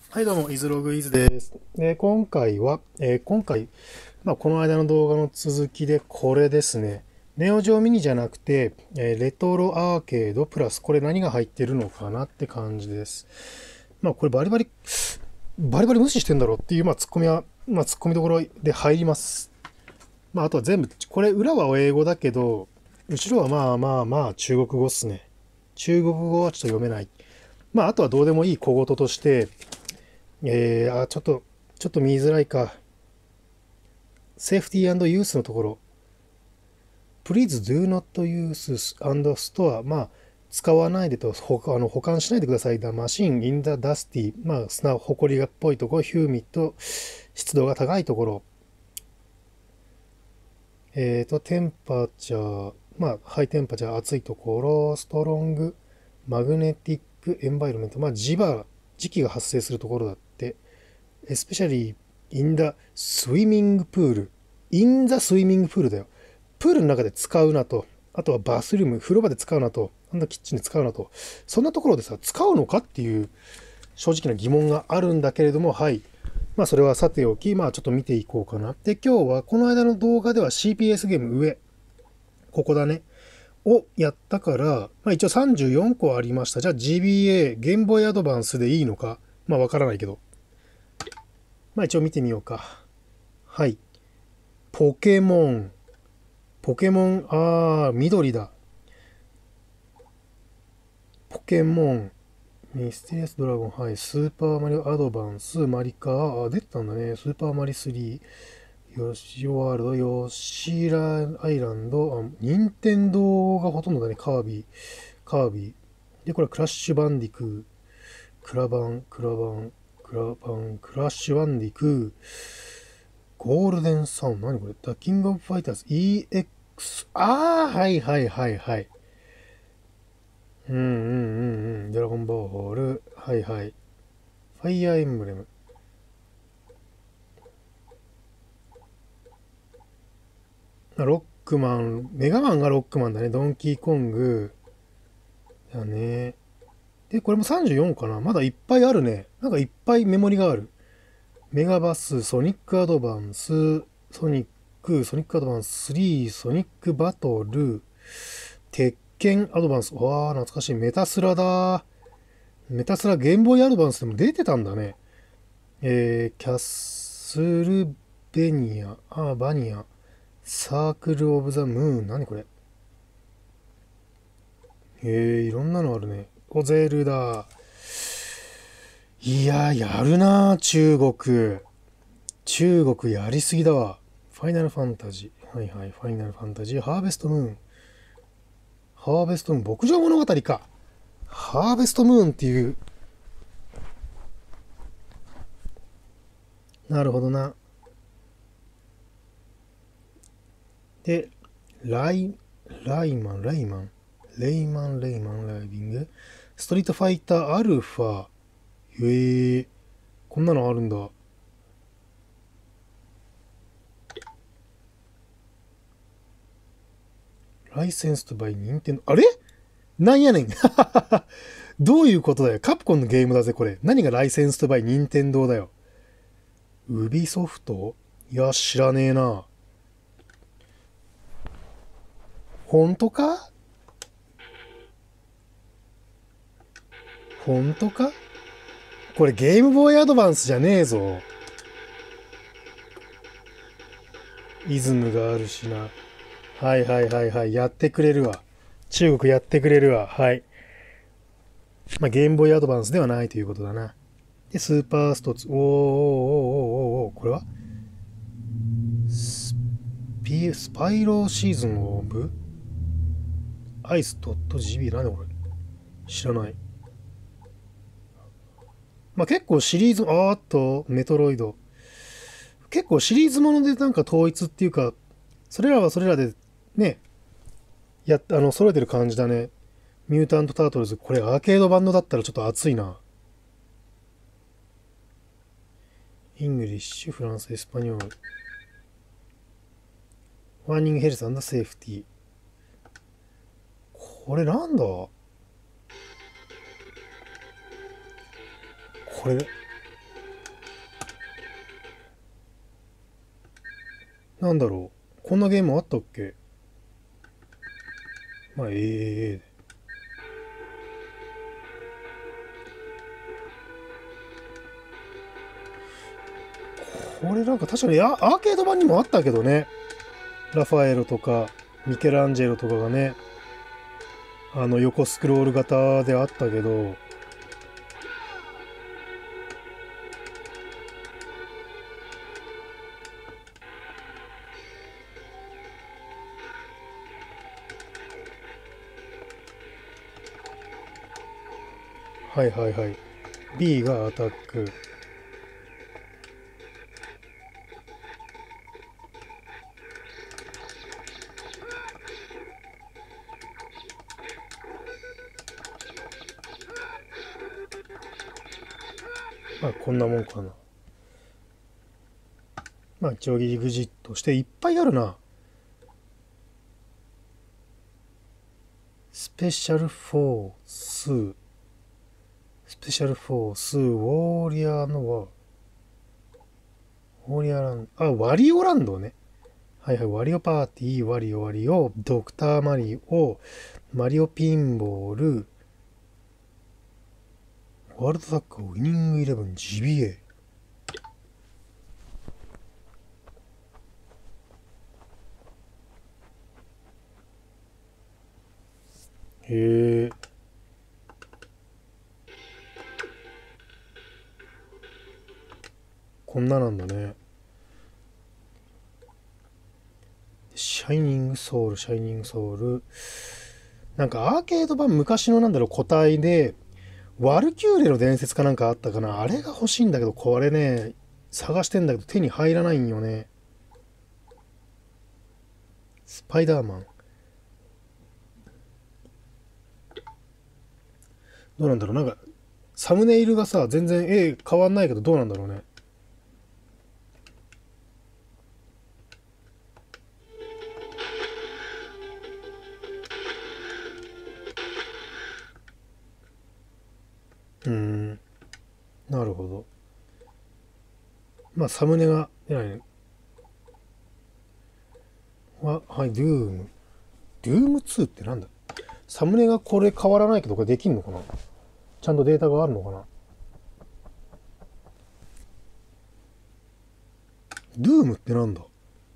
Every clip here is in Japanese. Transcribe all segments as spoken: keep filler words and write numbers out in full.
はい、どうも、イズログイズです。で、今回は、えー今回、まあ、この間の動画の続きで、これですね。ネオジオミニじゃなくて、えーレトロアーケードプラス、これ何が入ってるのかなって感じです。まあ、これバリバリ、バリバリ無視してんだろうっていう、まあ、ツッコミは、まあ、ツッコミどころで入ります。まあ、あとは全部、これ裏は英語だけど、後ろはまあまあまあ中国語っすね。中国語はちょっと読めない。まあ、あとはどうでもいい小言として、えー、あ、ちょっと、ちょっと見づらいか。セーフティーユースのところ。Please do not use and store. まあ、使わないでと、ほあの保管しないでください。The machine in the dusty. まあ、砂、ほこりがっぽいところ、ヒューミット、湿度が高いところ。えっ、ー、と、テンパチャー、まあ、ハイテンパチャー、暑いところ、ストロング、マグネティック、エンバイロメント。まあ、磁場、磁気が発生するところだって。especially in the swimming pool in the swimming pool だよ。プールの中で使うなと、あとはバスルーム、風呂場で使うなと、なんだキッチンで使うなと、そんなところでさ、使うのかっていう正直な疑問があるんだけれども、はい。まあそれはさておき、まあちょっと見ていこうかな。で、今日はこの間の動画では シーピーエス ゲーム上、ここだね、をやったから、まあ一応さんじゅうよんこありました。じゃあ ジービーエー、ゲームボーイアドバンスでいいのか、まあわからないけど。まあ一応見てみようか。はい。ポケモン。ポケモン、あー、緑だ。ポケモン。ミステリアスドラゴン、はい。スーパーマリオアドバンス、マリカー、あ、出てたんだね。スーパーマリスリー、ヨシワールド、ヨシラアイランド、あ、ニンテンドーがほとんどだね。カービィ、カービィ。で、これはクラッシュバンディクー、クラバン、クラバン、クラバン、クラッシュバンディクー、ゴールデンサウンド、何これ、ダキングオブファイターズ イーエックス、あー、はいはいはいはい。うんうんうんうん。ドラゴンボール、はいはい。ファイアーエンブレム。ロックマン、メガマンがロックマンだね。ドンキーコング。だね。で、これもさんじゅうよんかな。まだいっぱいあるね。なんかいっぱいメモリがある。メガバス、ソニックアドバンス、ソニック、ソニックアドバンススリー、ソニックバトル、鉄拳アドバンス。わー、懐かしい。メタスラだ。メタスラゲームボーイアドバンスでも出てたんだね。えー、キャッスルベニア、あー、バニア、サークルオブザムーン。何これ。へえ、いろんなのあるね。お、ゼルダ。いやー、やるなー、中国。中国やりすぎだわ。ファイナルファンタジー。はいはい、ファイナルファンタジー。ハーベストムーン。ハーベストムーン。牧場物語か。ハーベストムーンっていう。なるほどな。で、ライ、ライマン、ライマン。レイマン、レイマン、ライビング。ストリートファイターアルファ。へえ、こんなのあるんだ。ライセンスとバイニンテンド。あれなんやねん。どういうことだよ。カプコンのゲームだぜ、これ。何がライセンスとバイニンテンドーだよ。ウビソフト、いや、知らねえな。ほんとかほんとかこれゲームボーイアドバンスじゃねえぞ。イズムがあるしな。はいはいはいはい。やってくれるわ。中国やってくれるわ。はい。まあ、ゲームボーイアドバンスではないということだな。で、スーパーストツ。おーおーおーおーおーおーこれはスピスパイローシーズンオブアイス .gb なんだこれ。知らない。まあ、結構シリーズ、あーっと、メトロイド。結構シリーズものでなんか統一っていうか、それらはそれらでね、やあの、揃えてる感じだね。ミュータント・タートルズ。これアーケード版のだったらちょっと熱いな。イングリッシュ、フランス、エスパニョール。ワーニングヘルスセーフティー。これなんだこれ、 なんだろう。こんなゲームあったっけ？まあ、ええこれなんか確かにアアーケード版にもあったけどね。ラファエロとか、ミケランジェロとかがね、あの横スクロール型であったけど、はいはいはい。B がアタック。まあこんなもんかな。まあ一応ギグジットしていっぱいあるな。スペシャルフォース、スペシャルフォース、ウォーリアーのは、ウォーリアーランド、あ、ワリオランドね。はいはい、ワリオパーティー、ワリオワリオ、ドクターマリオ、マリオピンボール、ワールドサッカー、ウィニングイレブン、ジビエ。へえ、こんななんだね。シャイニングソウル、シャイニングソウル。なんかアーケード版昔のなんだろう、個体で、ワルキューレの伝説かなんかあったかな。あれが欲しいんだけど、これね、探してんだけど手に入らないんよね。スパイダーマン。どうなんだろう。なんか、サムネイルがさ、全然絵変わんないけど、どうなんだろうね。うーん。なるほど。まあ、サムネが出ないね。は、はい、ドゥーム。ドゥームツーってなんだ？サムネがこれ変わらないけど、これできんのかな？ちゃんとデータがあるのかな？ドゥームってなんだ？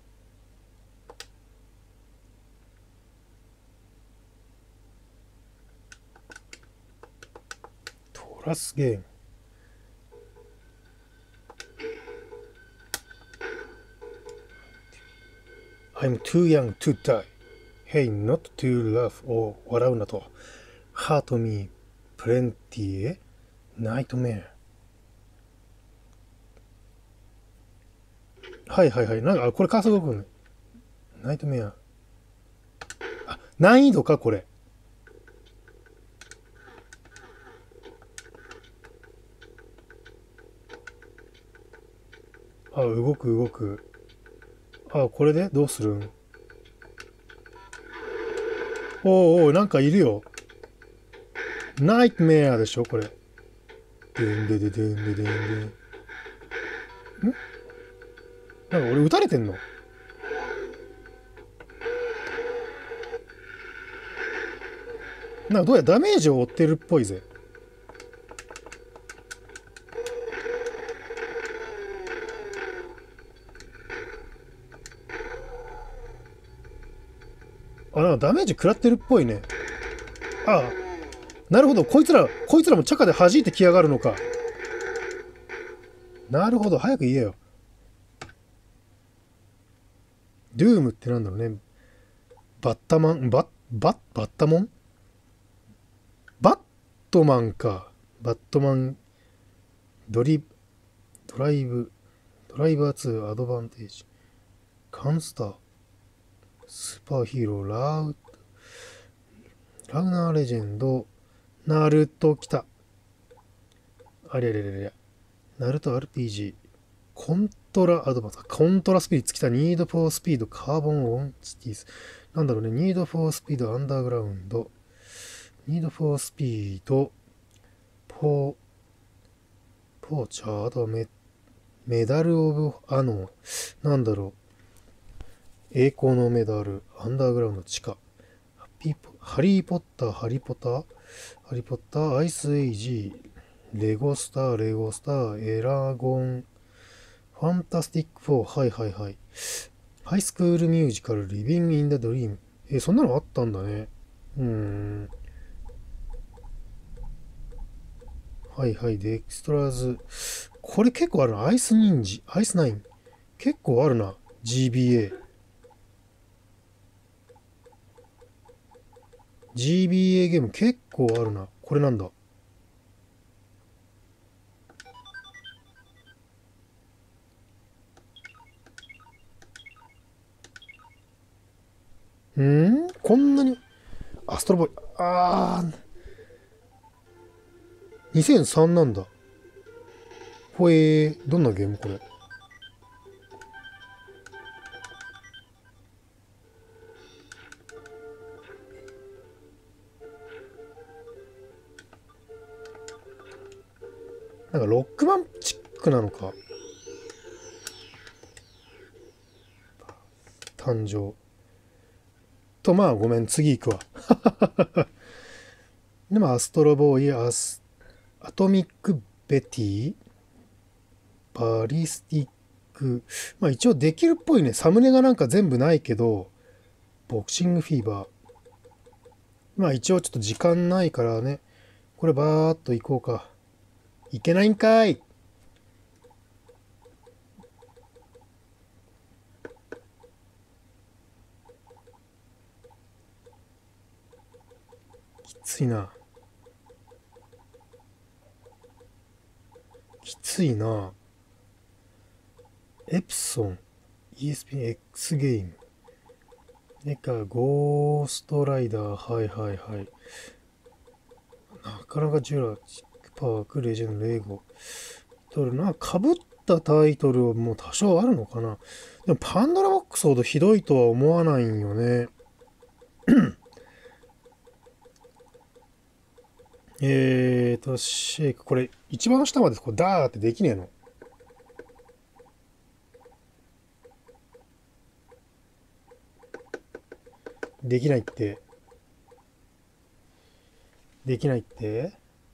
トラスゲーム。I'm too young to die. Hey, not to laugh or 笑うなと。Heart me plenty nightmare。はいはいはい。なんか、これカーソル動くね。ナイトメア。あ、難易度か、これ。あ、動く動く。あ、これでどうするん？おうおう、なんかいるよ。ナイトメアでしょ、これ。でんでででんででんでん。んなんか俺撃たれてんの？なんかどうやらダメージを負ってるっぽいぜ。あ、なんかダメージ食らってるっぽいね。ああ、なるほど。こいつら、こいつらもチャカで弾いてきやがるのか。なるほど。早く言えよ。ドゥームってなんだろうね。バッタマン、バッ、バッ、バッタモンバットマンか。バットマン、ドリ、ドライブ、ドライバーツーアドバンテージ。カンスター、スーパーヒーロー、ラウ、ラウナーレジェンド、ナルト来た。あれれれれ。ナルト アールピージー。コントラアドバンス。コントラスピリッツ来た。ニードフォースピード、カーボンオンシティーズ。なんだろうね。ニードフォースピード、アンダーグラウンド。ニードフォースピード、ポー、ポーチャー、あとはメ、メダルオブアノー。なんだろう。 栄光のメダル、アンダーグラウンド地下、ハッピーポハリーポッター、ハリポター、ハリポッター、アイスエイジ、レゴスター、レゴスター、エラゴン、ファンタスティックフォー、はいはいはい。ハイスクールミュージカル、リビング・イン・ダ・ドリーム。えーそんなのあったんだね。うーん。はいはい、デクストラーズ。これ結構あるな。アイスニンジ、アイスナイン。結構あるな。ジービーエー。ジービーエー ゲーム結構あるな。これなんだ。んーこんなに。アストロボーイ。あー、にせんさんなんだ。ほえー、どんなゲームこれ。なんかロックマンチックなのか。誕生。と、まあごめん、次行くわ。でもアストロボーイ、アス、アトミックベティ、バリスティック。まあ一応できるっぽいね。サムネがなんか全部ないけど、ボクシングフィーバー。まあ一応ちょっと時間ないからね。これバーっと行こうか。いけないんかい。きついな。きついな。エプソン、イーエスピーエックス ゲーム。えか、ゴーストライダー、はいはいはい。なかなかジュラシックパーク、レジェンド、レゴ。どれな、かぶったタイトルはもう多少あるのかな。でもパンドラボックスほどひどいとは思わないんよね。えーと、シェイク、これ一番下までこうダーってできねえの。できないって。できないって。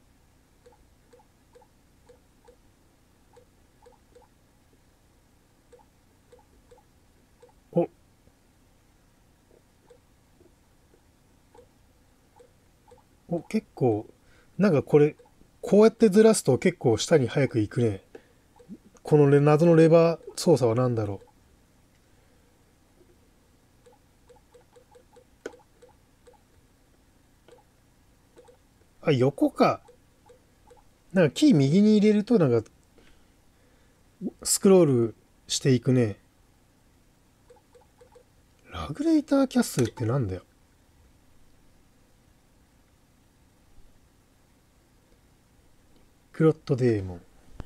お、お、結構、なんかこれ、こうやってずらすと結構下に早く行くね。このレ謎のレバー操作は何だろう。あ、横か。なんかキー右に入れるとなんかスクロールしていくね。ラグレーターキャッスルってなんだよ。クロットデーモン。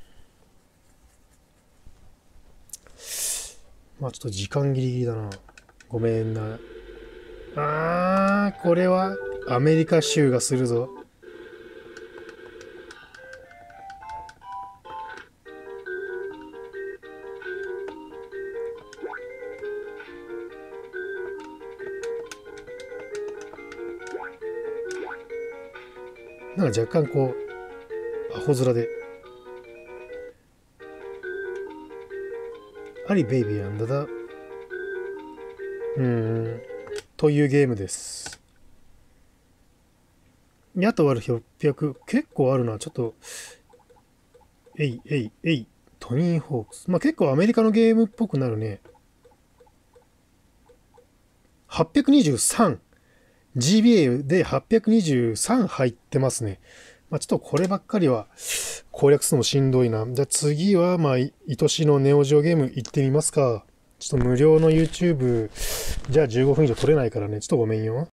まあちょっと時間ギリギリだな。ごめんな。あー、これはアメリカ州がするぞ。なんか若干こう、アホ面で。アリベイビーアンダだ。うーん。というゲームです。あと割るひゃく、結構あるな。ちょっと、えい、えい、えい、トニー・ホークス。まあ結構アメリカのゲームっぽくなるね。はっぴゃくにじゅうさん。ジービーエー ではっぴゃくにじゅうさん入ってますね。まあちょっとこればっかりは攻略するのもしんどいな。じゃあ次は、まあ、愛しのネオジオゲーム行ってみますか。ちょっと無料の YouTube、じゃあじゅうごふん以上撮れないからね。ちょっとごめんよ。